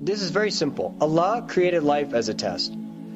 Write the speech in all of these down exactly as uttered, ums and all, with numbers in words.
This is very simple. Allah created life as a test.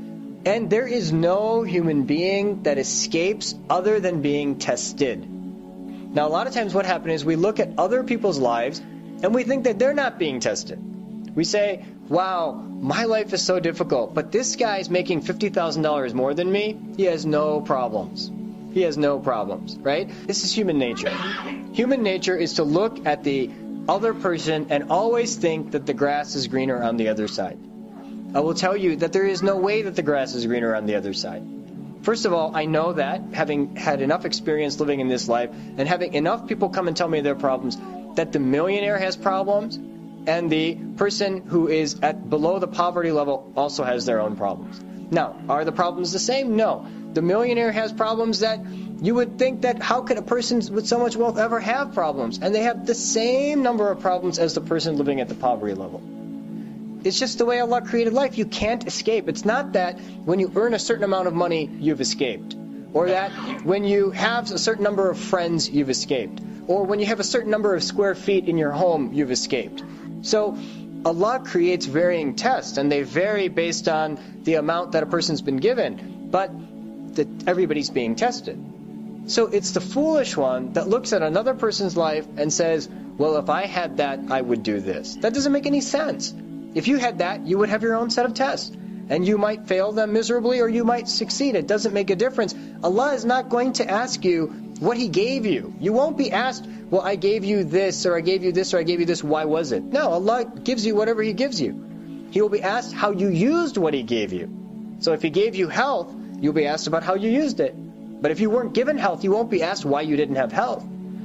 And there is no human being that escapes other than being tested. Now, a lot of times what happens is we look at other people's lives and we think that they're not being tested. We say, wow, my life is so difficult, but this guy's making fifty thousand dollars more than me. He has no problems. He has no problems, right? This is human nature. Human nature is to look at the other person and always think that the grass is greener on the other side. I will tell you that there is no way that the grass is greener on the other side. First of all, I know that, having had enough experience living in this life, and having enough people come and tell me their problems, that the millionaire has problems, and the person who is at below the poverty level also has their own problems. Now, are the problems the same? No. The millionaire has problems that you would think that how could a person with so much wealth ever have problems? And they have the same number of problems as the person living at the poverty level. It's just the way Allah created life. You can't escape. It's not that when you earn a certain amount of money, you've escaped. Or that when you have a certain number of friends, you've escaped. Or when you have a certain number of square feet in your home, you've escaped. So Allah creates varying tests, and they vary based on the amount that a person's been given. But that everybody's being tested. So it's the foolish one that looks at another person's life and says, well, if I had that, I would do this. That doesn't make any sense. If you had that, you would have your own set of tests. And you might fail them miserably or you might succeed. It doesn't make a difference. Allah is not going to ask you what He gave you. You won't be asked, well, I gave you this, or I gave you this, or I gave you this, why was it? No, Allah gives you whatever He gives you. He will be asked how you used what He gave you. So if He gave you health, you'll be asked about how you used it. But if you weren't given health, you won't be asked why you didn't have health.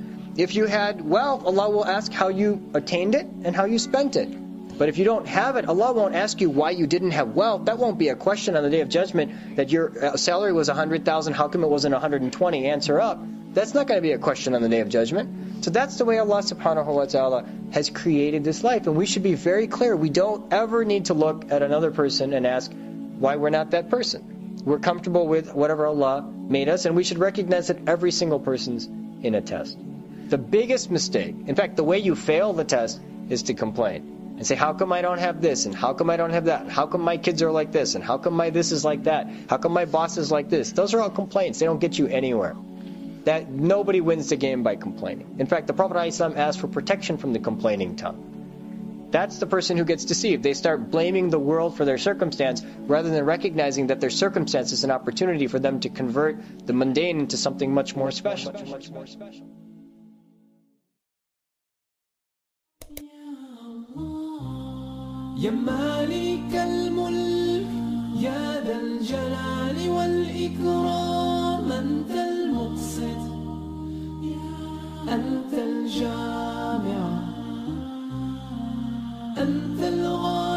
If you had wealth, Allah will ask how you attained it and how you spent it. But if you don't have it, Allah won't ask you why you didn't have wealth. That won't be a question on the Day of Judgment, that your salary was one hundred thousand, how come it wasn't one hundred twenty? Answer up. That's not going to be a question on the Day of Judgment. So that's the way Allah subhanahu wa ta'ala has created this life. And we should be very clear. We don't ever need to look at another person and ask why we're not that person. We're comfortable with whatever Allah made us, and we should recognize that every single person's in a test. The biggest mistake, in fact, the way you fail the test is to complain. And say, how come I don't have this? And how come I don't have that? How come my kids are like this? And how come my this is like that? How come my boss is like this? Those are all complaints. They don't get you anywhere. That nobody wins the game by complaining. In fact, the Prophet ﷺ asked for protection from the complaining tongue. That's the person who gets deceived. They start blaming the world for their circumstance rather than recognizing that their circumstance is an opportunity for them to convert the mundane into something much more special. Much more special. يا مالك الملك يا ذا الجلال والإكرام أنت المقسط أنت الجامع أنت الغالي